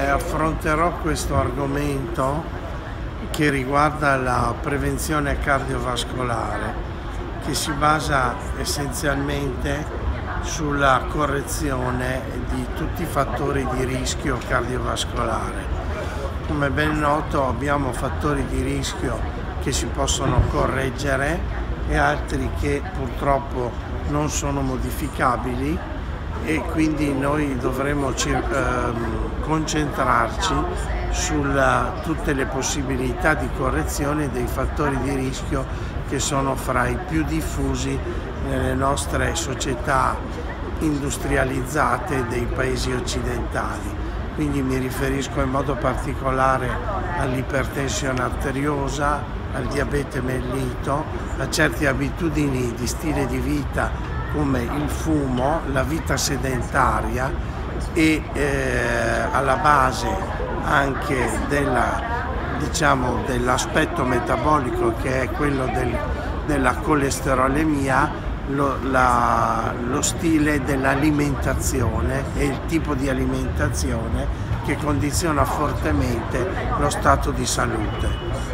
affronterò questo argomento che riguarda la prevenzione cardiovascolare, che si basa essenzialmente sulla correzione di tutti i fattori di rischio cardiovascolare. Come ben noto, abbiamo fattori di rischio che si possono correggere e altri che purtroppo non sono modificabili, e quindi noi dovremo concentrarci su tutte le possibilità di correzione dei fattori di rischio che sono fra i più diffusi nelle nostre società industrializzate dei paesi occidentali. Quindi mi riferisco in modo particolare all'ipertensione arteriosa, al diabete mellito, a certe abitudini di stile di vita come il fumo, la vita sedentaria e alla base anche dell'aspetto metabolico, che è quello della colesterolemia, lo stile dell'alimentazione e il tipo di alimentazione che condiziona fortemente lo stato di salute.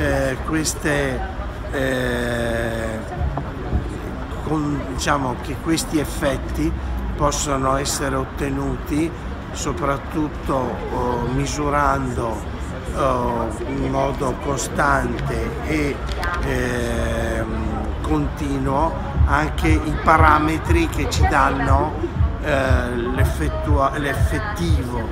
Diciamo che questi effetti possono essere ottenuti soprattutto misurando in modo costante e continuo anche i parametri che ci danno l'effettivo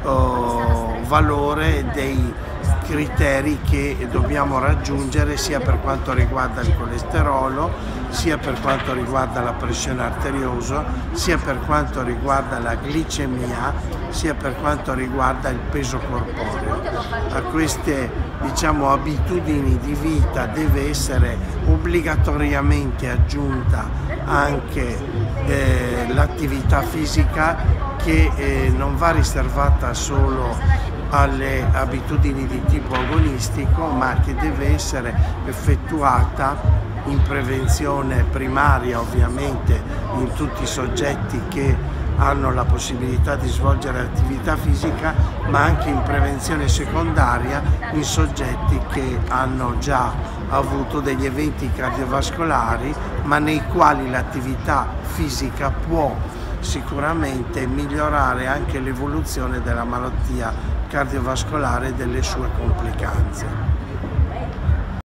valore dei criteri che dobbiamo raggiungere, sia per quanto riguarda il colesterolo, sia per quanto riguarda la pressione arteriosa, sia per quanto riguarda la glicemia, sia per quanto riguarda il peso corporeo. A queste abitudini di vita deve essere obbligatoriamente aggiunta anche l'attività fisica, che non va riservata solo alle abitudini di tipo agonistico, ma che deve essere effettuata in prevenzione primaria, ovviamente in tutti i soggetti che hanno la possibilità di svolgere attività fisica, ma anche in prevenzione secondaria in soggetti che hanno già avuto degli eventi cardiovascolari, ma nei quali l'attività fisica può sicuramente migliorare anche l'evoluzione della malattia cardiovascolare e delle sue complicanze.